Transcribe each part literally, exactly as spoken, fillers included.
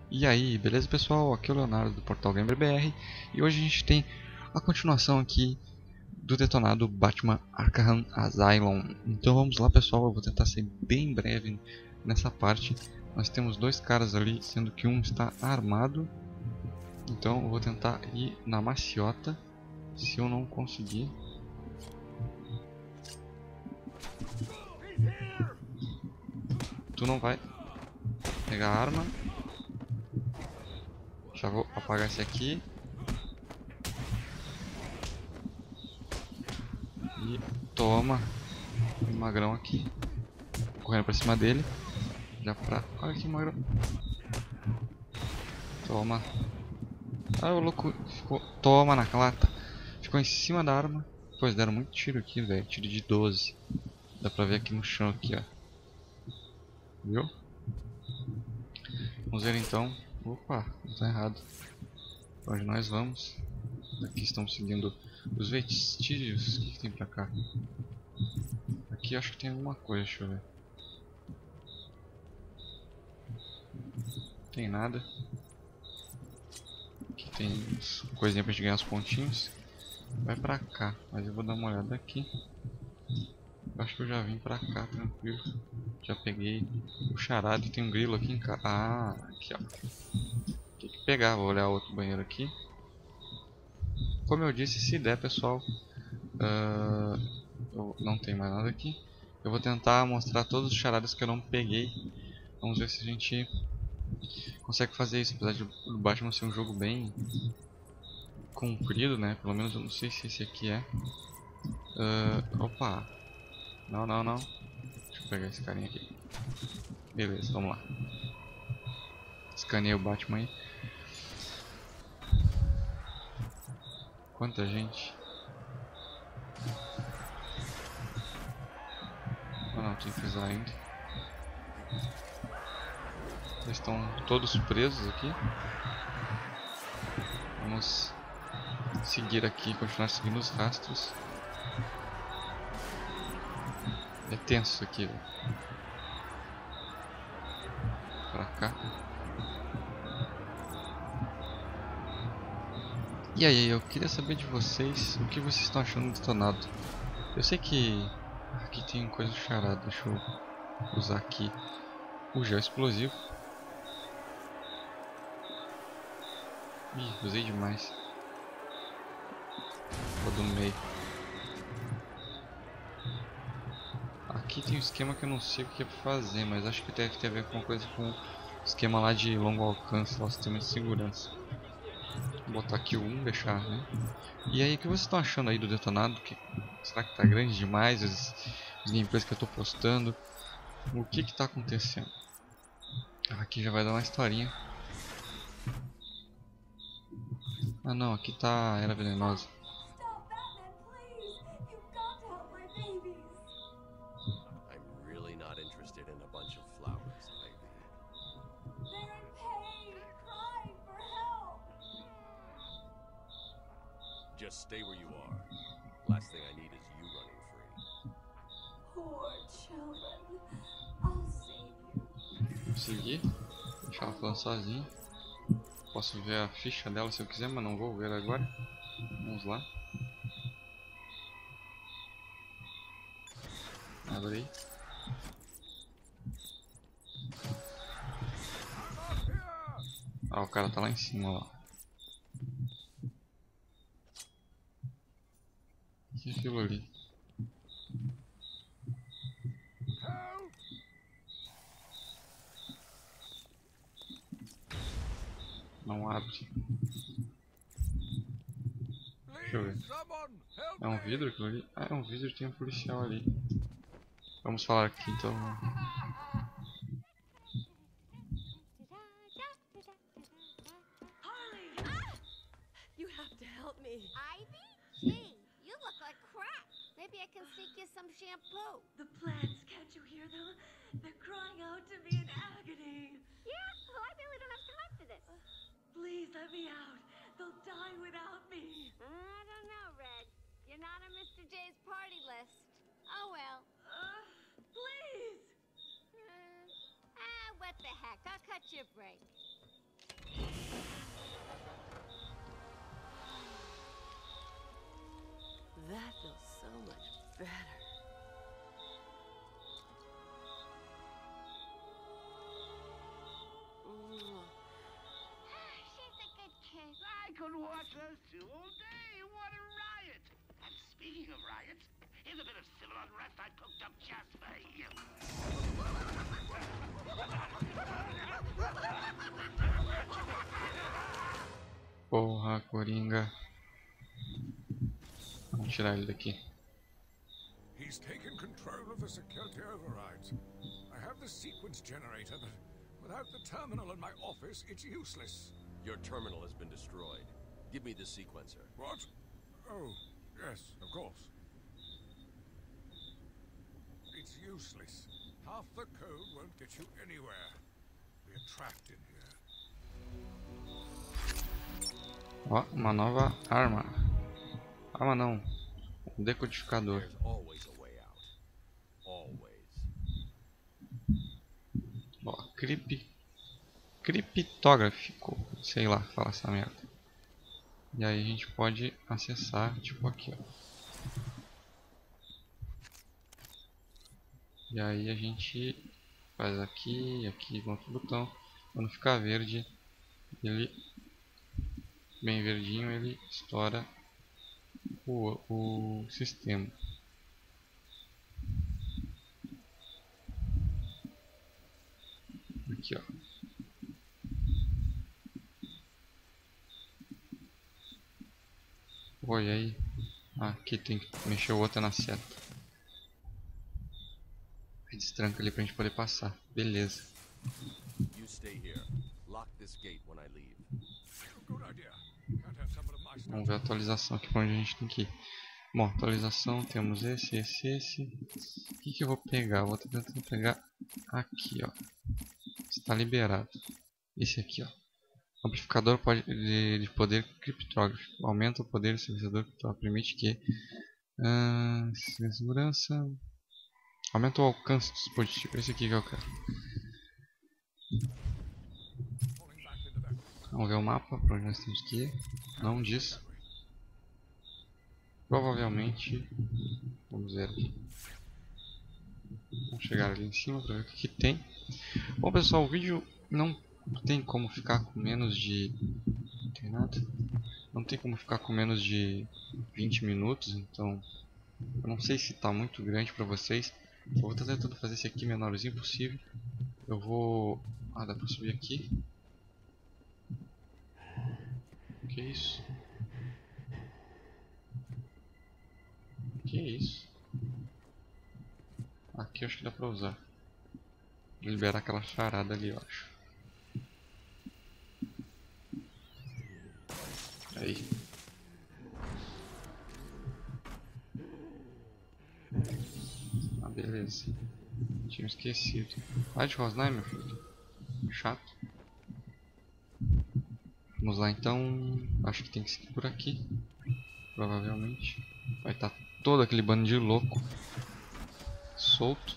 E aí, beleza pessoal? Aqui é o Leonardo do Portal Gamer B R e hoje a gente tem a continuação aqui do detonado Batman Arkham Asylum. Então vamos lá pessoal, eu vou tentar ser bem breve nessa parte. Nós temos dois caras ali, sendo que um está armado. Então eu vou tentar ir na maciota. Se eu não conseguir... Tu não vai pegar a arma. Já vou apagar esse aqui. E toma. Um magrão aqui. Correndo pra cima dele. Já pra... Olha que magrão. Toma. Ah, o louco ficou... Toma na lata. Ficou em cima da arma. Pois deram muito tiro aqui, velho. Tiro de doze. Dá pra ver aqui no chão, aqui, ó. Viu? Vamos ver então. Opa, não tá errado. Pra onde nós vamos? Aqui estamos seguindo os vestígios. O que, que tem pra cá? Aqui acho que tem alguma coisa, deixa eu ver. Não tem nada. Aqui tem coisinha pra gente ganhar os pontinhos. Vai pra cá, mas eu vou dar uma olhada aqui. Eu acho que eu já vim pra cá, tranquilo. Já peguei o charado, tem um grilo aqui em casa. Ah, aqui ó. Tem que pegar, vou olhar outro banheiro aqui. Como eu disse, se der pessoal, uh, eu não tem mais nada aqui. Eu vou tentar mostrar todos os charadas que eu não peguei. Vamos ver se a gente consegue fazer isso, apesar de o Batman ser um jogo bem comprido, né? Pelo menos eu não sei se esse aqui é. Uh, opa! Não, não, não. Deixa eu pegar esse carinha aqui. Beleza, vamos lá. Escaneei o Batman aí. Quanta gente. Ah não, tem que pisar ainda. Eles estão todos presos aqui. Vamos seguir aqui, continuar seguindo os rastros. É tenso isso aqui, velho. Pra cá. E aí, eu queria saber de vocês o que vocês estão achando do detonado. Eu sei que aqui tem coisa de charada, deixa eu usar aqui o gel explosivo. Ih, usei demais. Vou do meio. Aqui tem um esquema que eu não sei o que é pra fazer, mas acho que deve ter a ver com uma coisa com o esquema lá de longo alcance, lá, o sistema de segurança. Vou botar aqui o um, deixar, né? E aí, o que vocês estão achando aí do detonado? Que, será que tá grande demais os, os gameplays que eu tô postando? O que que tá acontecendo? Aqui já vai dar uma historinha. Ah não, aqui tá Era Venenosa. Just stay where you are. Last thing I need is you running free. Poor children. I'll save you. Vou seguir. Deixar ela falando sozinha. Posso ver a ficha dela se eu quiser, mas não vou ver agora. Vamos lá. Abre aí. Ah, o cara tá lá em cima, ó. O que é aquilo ali? Não abre. Deixa eu ver. É um vidro aquilo ali? Ah, é um vidro e tem um policial ali. Vamos falar aqui então. Harley! Ah! You have to help me. Ivy? Gee, you look like crap. Maybe I can sneak you some shampoo. The plants, can't you hear them? They're crying out to me in agony. Yeah? Well, I really don't have time for this. Please let me out. They'll die without me. I don't know, Red. You're not on Mister J's party list. Oh, well. Uh, please! Uh, ah, what the heck? I'll cut you a break. That feels so much better. Mm. She's a good kid. I could watch those two all day. What a riot! And speaking of riots, here's a bit of civil unrest I cooked up just for you. Porra, Coringa. Vamos tirar ele daqui. He's taken control of the security overrides. I have the sequence generator, but without the terminal in my office, it's useless. Your terminal has been destroyed. Give me the sequencer. What? Oh, yes, of course. It's useless. Half the code won't get you anywhere. We're trapped in here. Ó, uma nova arma. Arma não. Um decodificador. There's always a way out. Always. Ó, crip... criptógrafo. Sei lá falar essa merda. E aí a gente pode acessar, tipo aqui, ó. E aí a gente faz aqui, aqui com outro botão. Quando ficar verde, ele bem verdinho, ele estoura o, o sistema. Aqui, ó. Oi, aí. Ah, aqui tem que mexer o outro na seta. Destranca ali pra gente poder passar. Beleza. You stay here. Lock this gate when I leave. Good idea. Can't have some of my stuff. Vamos ver a atualização aqui pra onde a gente tem que ir. Bom, atualização, temos esse, esse, esse. O que que eu vou pegar? Eu vou tentar pegar aqui, ó. Está liberado. Esse aqui, ó. Amplificador pode, de, de poder criptógrafo. Aumenta o poder do silenciador criptógrafo. Permite que... Uh, segurança... Aumenta o alcance do dispositivo. Esse aqui que eu quero. Vamos ver o mapa. Para onde nós temos que ir. Não diz. Provavelmente... Vamos ver aqui. Vamos chegar ali em cima para ver o que, que tem. Bom, pessoal, o vídeo não tem como ficar com menos de... Não tem nada. Não tem como ficar com menos de vinte minutos. Então, eu não sei se está muito grande para vocês. Eu vou estar tentando fazer esse aqui menorzinho possível. Eu vou... Ah, dá pra subir aqui. Que isso? Que isso? Aqui eu acho que dá pra usar. Liberar aquela charada ali, eu acho. Aí. Ah, beleza. Tinha esquecido. Vai de rosnar, meu filho. Chato. Vamos lá então. Acho que tem que seguir por aqui. Provavelmente. Vai estar todo aquele bando de louco solto.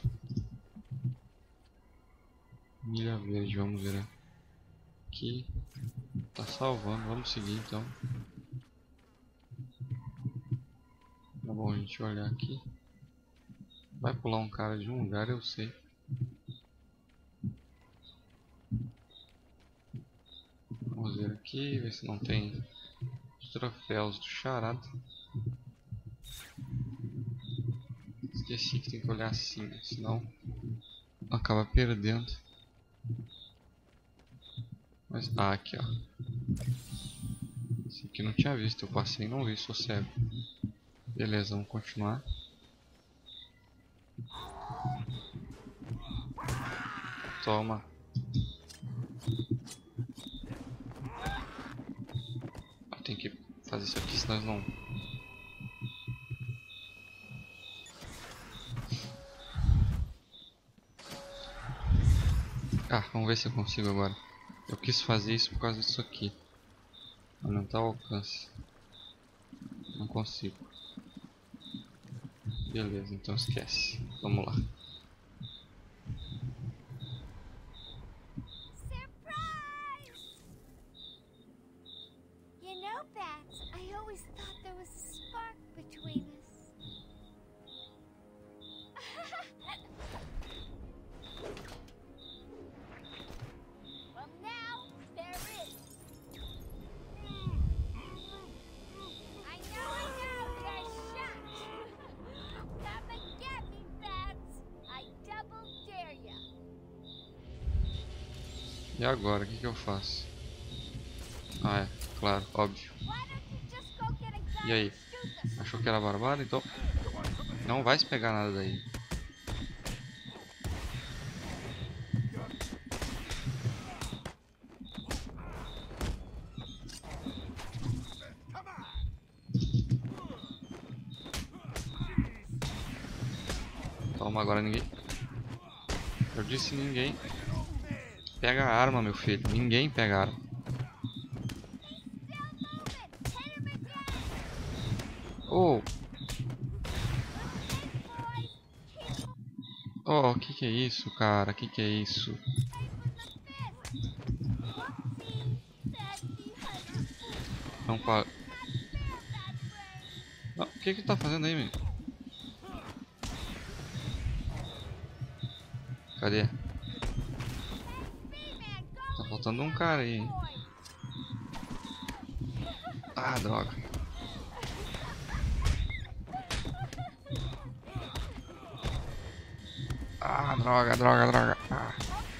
Milha verde, vamos ver aqui. Tá salvando, vamos seguir então. Tá bom a gente olhar aqui. Vai pular um cara de um lugar, eu sei. Vamos ver aqui, ver se não tem os troféus do charada. Esqueci que tem que olhar assim, senão acaba perdendo. Mas, ah, aqui ó. Esse aqui não tinha visto, eu passei e não vi, sou cego. Beleza, vamos continuar. Toma. Tem que fazer isso aqui, senão não... Ah, vamos ver se eu consigo agora. Eu quis fazer isso por causa disso aqui. Aumentar o alcance. Não consigo. Beleza, então esquece. Vamos lá. Surprise! E agora, o que, que eu faço? Ah, é, claro, óbvio. E aí? Achou que era barbado? Então não vai se pegar nada daí. Toma, agora ninguém. Eu disse ninguém. Pega a arma, meu filho. Ninguém pega a arma. Oh! Oh, que que é isso, cara? Que que é isso? Não para. Ah, o que que tá fazendo aí, menino? Cadê? Tá faltando um cara aí. Ah, droga. Ah, droga, droga, droga. Ah.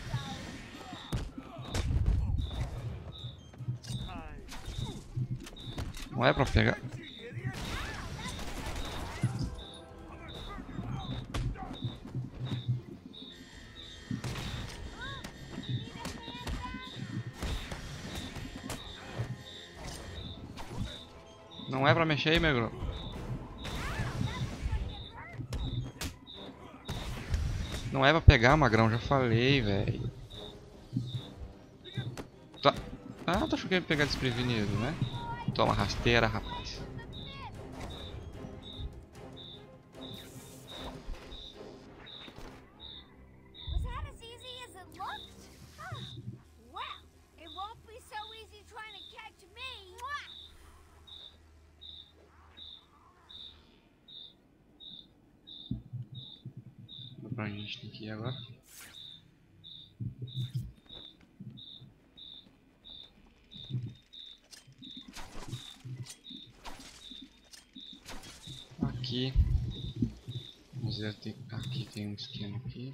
Não é pra pegar. Não é pra mexer aí, meu gru. Não é pra pegar, magrão, já falei, velho. Tá. Ah, tô achando que ia pegar desprevenido, né? Toma rasteira, rapaz. Was that as easy as it looked? Huh. Well, it won't be so easy trying to catch me. Pra onde a gente tem que ir agora? Aqui. Vamos ver, tem... aqui tem um esquema aqui.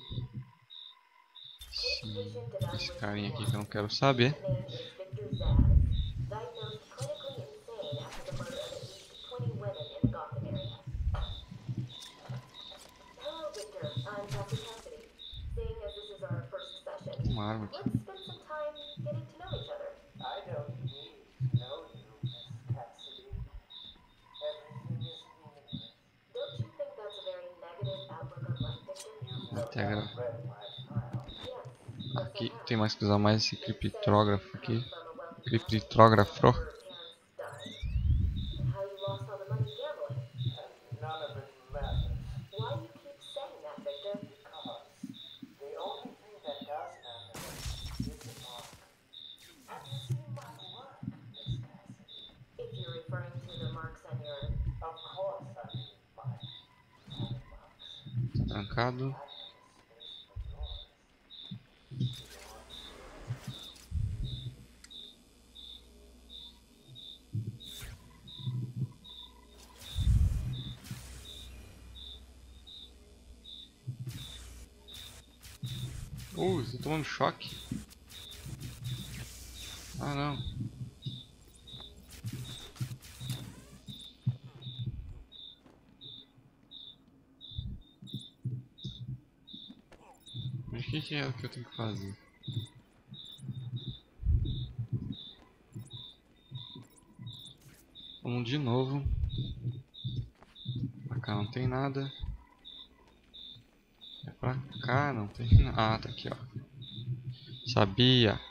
Sim. Esse carinha aqui que eu não quero saber. Uma arma aqui. Até agora. Aqui tem mais que usar mais esse criptógrafo aqui. Criptógrafo. Trancado. Uh, estou tomando choque. Ah, não. Mas o que, que é o que eu tenho que fazer? Vamos de novo. Pra cá não tem nada. É pra cá, não tem nada. Ah, tá aqui, ó. Sabia.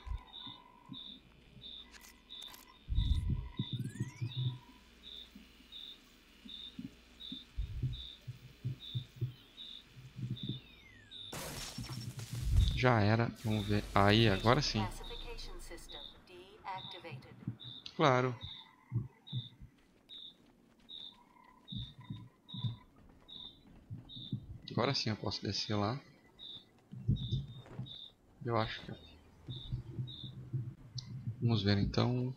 Já era. Vamos ver. Aí, agora sim. Claro. Agora sim eu posso descer lá. Eu acho que... Vamos ver então.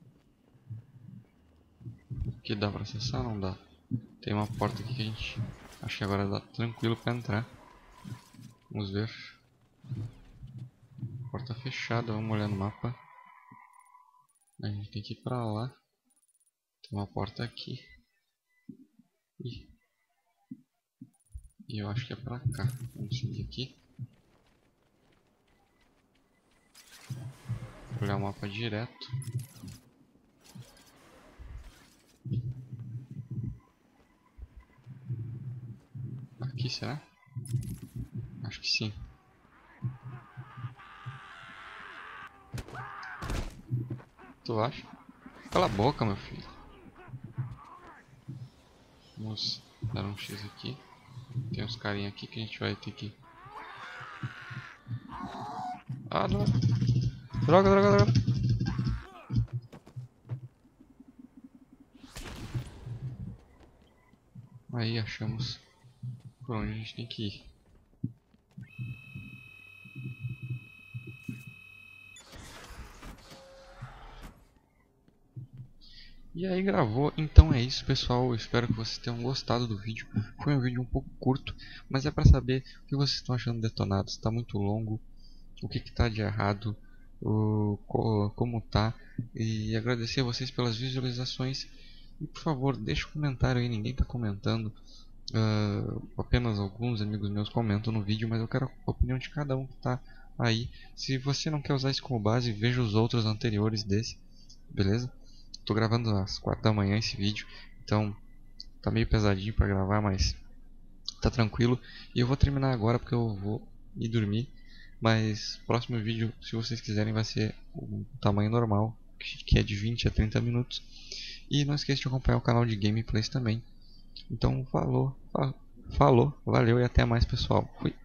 Aqui dá pra acessar? Não dá. Tem uma porta aqui que a gente... Acho que agora dá tranquilo pra entrar. Vamos ver. porta fechada, vamos olhar no mapa. A gente tem que ir pra lá. Tem uma porta aqui. E, e eu acho que é pra cá. Vamos seguir aqui. Vou olhar o mapa direto. Aqui, será? Acho que sim. Tu acha? Cala a boca, meu filho. Vamos dar um X aqui. Tem uns carinha aqui que a gente vai ter que... Ah, droga. Droga, droga, droga. Aí, achamos por onde a gente tem que ir. E aí, gravou. Então é isso, pessoal. Eu espero que vocês tenham gostado do vídeo. Foi um vídeo um pouco curto, mas é para saber o que vocês estão achando detonado. Se está muito longo, o que está de errado, o, como tá. E agradecer a vocês pelas visualizações. E por favor, deixa um comentário aí. Ninguém está comentando. Uh, apenas alguns amigos meus comentam no vídeo, mas eu quero a opinião de cada um que está aí. Se você não quer usar isso como base, veja os outros anteriores desse, beleza? Tô gravando às quatro da manhã esse vídeo, então tá meio pesadinho pra gravar, mas tá tranquilo. E eu vou terminar agora porque eu vou ir dormir. Mas próximo vídeo, se vocês quiserem, vai ser o tamanho normal, que é de vinte a trinta minutos. E não esqueça de acompanhar o canal de gameplays também. Então falou, falou, valeu e até mais, pessoal. Fui.